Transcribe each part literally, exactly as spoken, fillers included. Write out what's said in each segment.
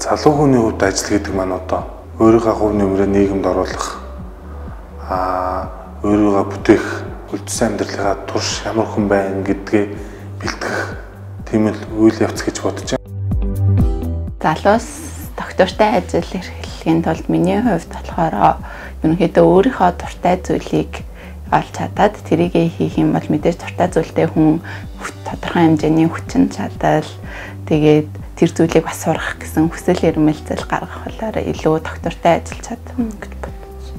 залуу хүний хувьд ажил гэдэг маань одоо өөрийнхөө хувь нэмрээ нийгэмд оруулах, аа өөрийгөө бүтээх, үлдсэн амьдралынхаа турш ямар хүн байна гэдгээ бэлтгэх тийм л үйл явц гэж бодож байна. Залуус доктортой ажил эрхлэхийн тулд миний хувьд болохоор ерөнхийдөө өөрийнхөө дуртай зүйлийг олж чадаад тэрийг хийх юм бол мэдээж дуртай зүйлтэй хүн тодорхой хэмжээний хүчин чадал тэгээд тэр зүйлийг бас сурах гэсэн хүсэл эрмэлзэл гаргах болохоор илүү доктортой ажиллаж чадсан гэж бодож байна.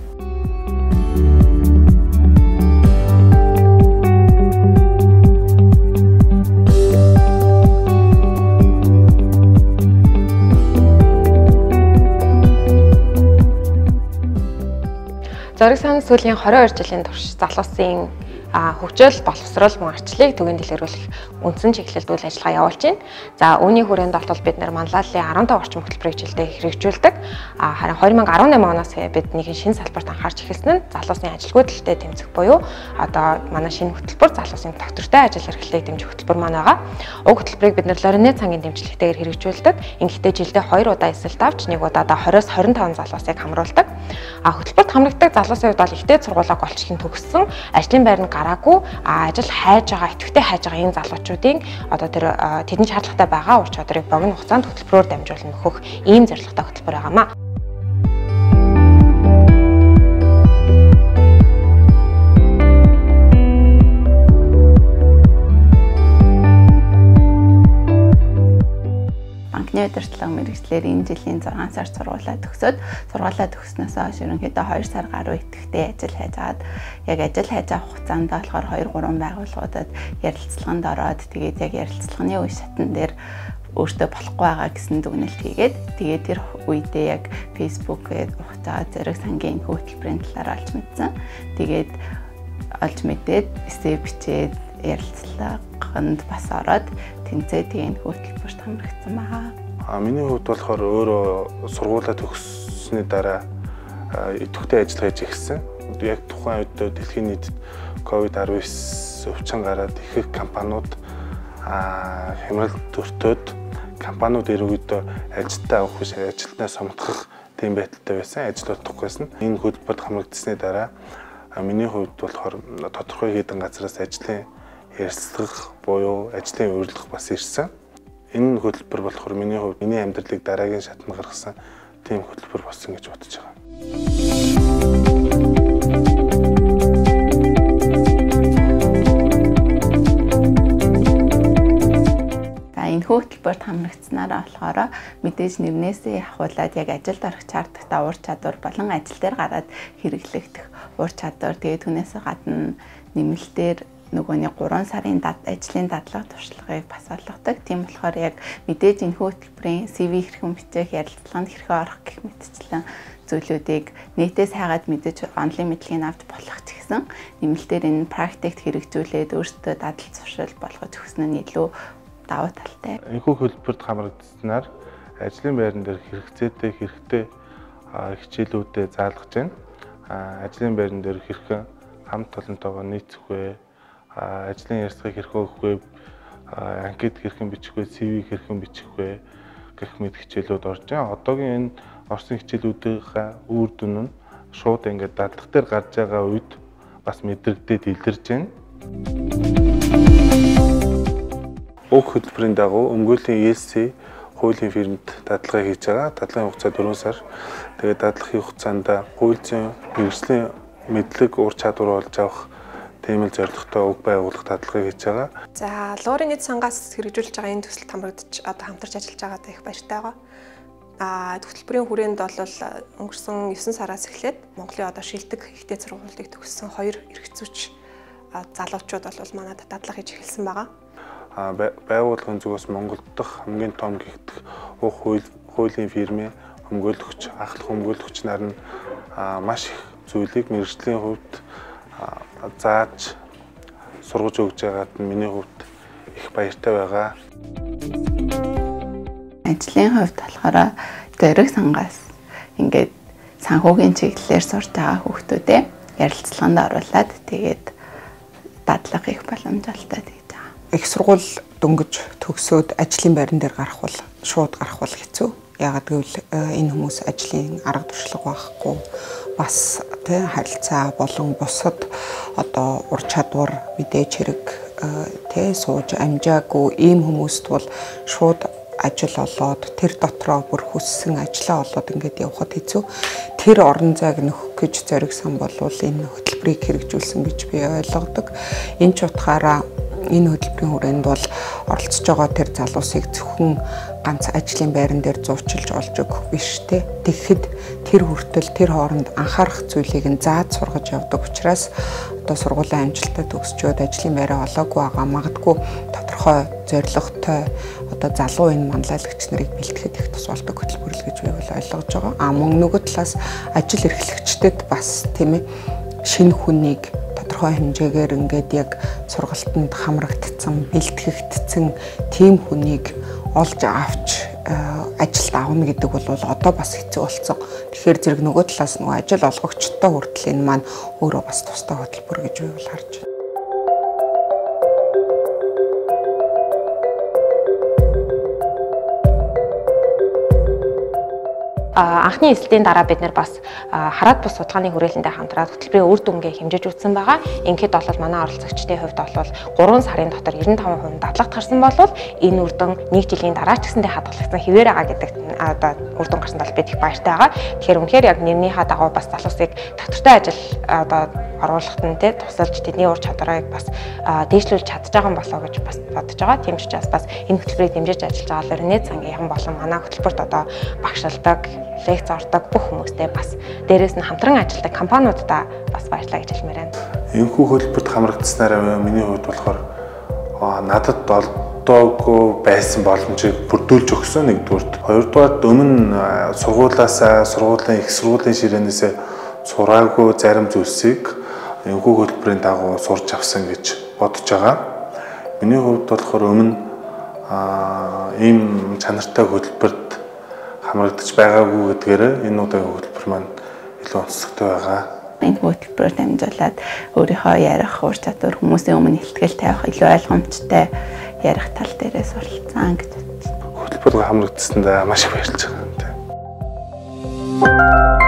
Зориг сан сүүлийн двадцать хоёр жилийн турш залуусын хөгжил, боловсрол, мөн арчлыг түгээн дэлгэрүүлэх үндсэн чиглэлд үйл ажиллагаа явуулж байна. За үүний хүрээнд бол бид нар манлайллын арван дав орчим хөтөлбөрийг жилдээ хэрэгжүүлдэг. Харин две тысячи десять оноос бид нэг шинэ салбарт анхаарч эхэлсэн нь залуусын ажилгүй талтай тэмцэх буюу одоо манай шинэ хөтөлбөр залуусын доктортой ажил эрхлэлийг дэмжих хөтөлбөр маань байгаа. Уг хөтөлбөрийг бид нар Лоринет цагийн дэмжлэгтэйгээр хэрэгжүүлдэг. Ингэхдээ жилдээ хоёр удаа эсэлт авч нэг удаадаа двадцать-аас двадцать и пять залуусыг хамруулдаг. А хөтөлбөрт хамрагддаг залуусын хувьд бол ихтэй сургуулаа голчлон төгссөн, ажлын байранд гараагүй, ажил хайж байгаа, идэвхтэй хайж байгаа энэ залуучуудын одоо тэр тэдний шаардлагатай байгаа ур чадварыг богино хугацаанд хөтөлбөрөөр дамжуулан өгөх ийм зорилготой хөтөлбөр байгаамаа. Банкны удирдлага мэргэжлэр энэ жилийн зургаан сард сургуулаа төгсөөд сургуулаа төгснөөс хойш ерөнхийдөө хоёр сар гаруй идэвхтэй ажил хайж агаад яг ажил хайж авах хугацаанд болохоор хоёр гурван байгууллагуудад ярилцлаганд ороод тэгээд яг ярилцлагын үе шатн дээр өөртөө болохгүй байгаа гэсэн дүгнэлт хийгээд тэгээд тэр үедээ яг Facebook-ээр ухаж байгаа зэрэг сангийн хөтөлбөрийн талаар олж мэдсэн. Тэгээд олж мэдээд эссе бичээд ярилцлаганд бас ороод тэнцээ тийм хөтөлбөрт хамрагдсан байгаа. А миний хувьд болохоор өөрөө сургуулаа төгссөний дараа идэвхтэй ажил хийж эхэлсэн. Яг тухайн үед дэлхийн нийтэд ковид десятдесет өвчин гараад их их компаниуд а хямрал төртөөд компаниуд ерөнхийдөө ажилтаа авах биш ажилтнаа сомтгох тийм байдалтай байсан. Ажил олдохгүйсэн. Энэ хөтөлбөрт хамрагдсны дараа миний хувьд болохоор тодорхой хэдэн газраас ажлын ярилцлах буюу ажлын урилдах бас ирсэн. Энэ хөтөлбөр болохоор миний хувьд миний амьдралыг дараагийн шатнд гаргасан тийм хөтөлбөр болсон гэж бодож байгаа. За энэ хөтөлбөрт хамрагдсанараа болохоор мэдээж нэрнээсээ ахуулаад яг ажилд орох шаардлагатай ур чадвар болон ажил дээр гараад хэрэглэгдэх ур чадвар тэгээд түүнээс гадна нэмэлтээр нөгөөний гурван сарын ажлын дадлага туршлагыг бас олгодог. Тийм болохоор яг мэдээж энэ хөтөлбөрийн си ви хэрхэн бичих, ярилцлаганд хэрхэн орох гэх мэтчлэн зүйлүүдийг нийтээс хайгаад мэдээж онлайн мэдлэгийг авч болох ч гэсэн нэмэлтээр энэ практикт хэрэгжүүлээд өөртөө дадал зуршил болгож өгсөн нь илүү давуу талтай. Энэхүү хөтөлбөрт хамрагдсанаар ажлын байран дээр хэрэгцээтэй хэрэгтэй хичээлүүдэд заалгаж байна. Ажлын байран дээр хэрхэн хамт олонтойгоо нийцэх вэ? Ажлын ярилцлагыг хэрхэн өгөх вэ? Анкет хэрхэн бичих вэ? си ви хэрхэн бичих вэ? Гэх мэт хичээлүүд орж байна. Одоогийн энэ орсон хичээлүүдийн үр дүн нь шууд ингээд дадлага дээр гарч байгаа үед бас мэдрэгдээд илэрж байна. Уг хөтөлбөрийн дагуу өмгөөлийн и эл си хуулийн фирмд дадлага хийж байгаа. Дадлагын хугацаа дөрвөн сар. Тэгээд дадлагын хугацаанд хууль зүйн мэргэжлийн мэдлэг ур чадвар олж авах тийм л зорилготой уг байгууллага дадлагыг хийж байгаа. За, Лоринет сангаас хэрэгжүүлж байгаа энэ төсөлд хамрагдаж одоо хамтарч ажиллаж байгаадаа их баяртай байгаа. Аа, хөтөлбөрийн хүрээнд бол өнгөрсөн девять сараас эхлээд Монголын одоо шилдэг ихтэй сургуулийг төгссөн хоёр эрхцүүч залуучууд бол манайд дадлага хийж эхэлсэн байгаа. Аа, байгууллагын зүгээс Монгол дахь хамгийн том гэгдэх уг хуулийн фирмийн өмгөөлөгч, ахлах өмгөөлөгч нар нь маш их зүйлийг мэргэжлийн хувьд зааж сургаж өгж байгаад нь миний хувьд их баяртай байгаа. Ажлын хувьд болохоор зориг сангаас ингээд санхүүгийн чиглэлээр сурж байгаа хүүхдүүдээ ярилцлаганд оруулаад тэгээд дадлага их боломжтой гэж байгаа. Их сургууль дөнгөж төгсөөд ажлын байран дээр гарах бол шууд гарах бол хэцүү. Ягаад гэвэл энэ хүмүүс ажлын арга туршлага байхгүй бас тэ харилцаа болон бусад одоо ур чадвар мэдээж хэрэг тэ сууж амжаагүй ийм хүмүүст бол шууд ажил олоод тэр дотроо бүр хүссэн ажлаа олоод ингээд явхад хэцүү. Тэр орон зайг нөхөх гэж зоригсон бол энэ хөтөлбөрийг хэрэгжүүлсэн гэж би ойлгодог. Энэ ч утгаараа энэ хөтөлбөрийн хүрээнд бол оролцож байгаа тэр залуусыг зөвхөн ганц ажлын байран дээр зуучилж олж өгөх биш те. Тэгэхэд тэр хүртэл тэр хооронд анхаарах зүйлийг нь зааж сургаж явдаг учраас одоо сургуулийн амжилттай төгсчөөд ажлын байраа олоогүй байгаа магадгүй тодорхой зорилготой одоо залуу энэ манлайлагч нарыг бэлтгэхэд их тус болдог хөтөлбөр л гэж би бол ойлгож байгаа. А мөн нөгөө талаас ажил эрхлэгчдэд бас тийм ээ шинэ хүнийг тодорхой хэмжээгээр ингээд яг сургалтанд хамрагдсан, бэлтгэгдсэн тийм хүнийг олж авч ажилд авна гэдэг бол одоо бас хэцүү болсон. Тэгэхээр зэрэг нөгөө талаас нөгөө ажил олгогчтой хүртэл энэ маань өөрөө бас тустай хөтөлбөр гэж би бол харж байна. Анхны эсэлтийн дараа бид нэр бас хараад бус судалгааны хүрээлэндээ хамтраад хөтөлбөрийн үр дүнгээ хэмжиж үзсэн байгаа. Ингээд бол манай оролцогчдын хувьд бол гурван сарын дотор девяносто пять процент дадлага гарсан бол энэ үр дүн нэг жилийн дараа ч гэсэндээ хадгалагдсан хэвээр байгаа гэдэг одоо үр дүн гарсан тал бид их баяртай байгаа. Тэгэхээр үнэхээр яг нэрнийхээ дагуу бас залуусыг тогтвортой ажил одоо оруулахад нь тэ тусалж тэдний ур чадварыг бас дээшлүүлж чадж байгаа юм болоо гэж бас бодож байгаа. Тийм ч учраас бас энэ хөтөлбөрийг дэмжиж ажиллаж байгаа Лорнет цангийн болон манай хөтөлбөрт одоо багшилдаг лекц ордог бүх хүмүүстээ бас дээрээс нь хамтран ажилладаг компаниудаа бас баярлалаа гэж хэлмээр байна. Энэхүү хөтөлбөрт хамрагдсанараа миний хувьд болохоор надад олдоогүй байсан боломжийг бүрдүүлж өгсөн нэгдүгürt. Хоёрдугаар өмнө сургуулаасаа сургуулийн их сургуулийн ширээнээсээ сураагүй зарим зүйлсийг энэхүү хөтөлбөрийн дагуу сурч авсан гэж бодож байгаа. Миний хувьд болохоор өмнө ийм чанартай хөтөлбөрт хамрагдаж байгаагүй гэдгээр энэ удаагийн хөтөлбөр маань илүү онцлогтой байгаа. Энэ хөтөлбөрөөр дамжуулаад өөрийнхөө ярих ур чадвар хүмүүсийн өмнө ихтгэл тавих илүү ойлгомжтой ярих тал дээрээс суралцсан гэж бодсон. Хөтөлбөрөөр хамрагдсандаа маш их баярлж байгаа юм.